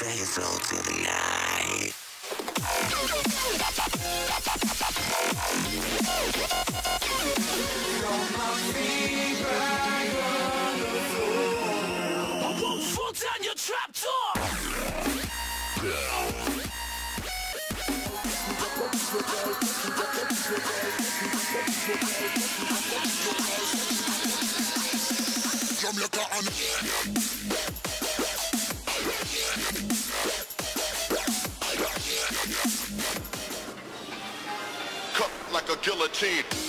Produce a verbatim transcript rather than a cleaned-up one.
faithful to the eye. Pull down your trap door. Jamaica and cut like a guillotine.